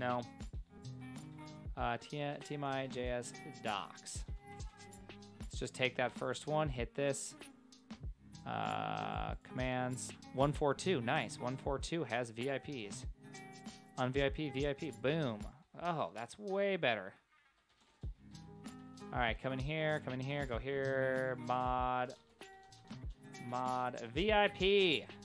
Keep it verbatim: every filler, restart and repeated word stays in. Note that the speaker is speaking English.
No. Uh, T M I J S docs. Let's just take that first one, hit this. Uh, commands. one forty-two, nice. one forty-two has V I Ps. On V I P, V I P, boom. Oh, that's way better. All right, come in here, come in here, go here, mod, mod, V I P.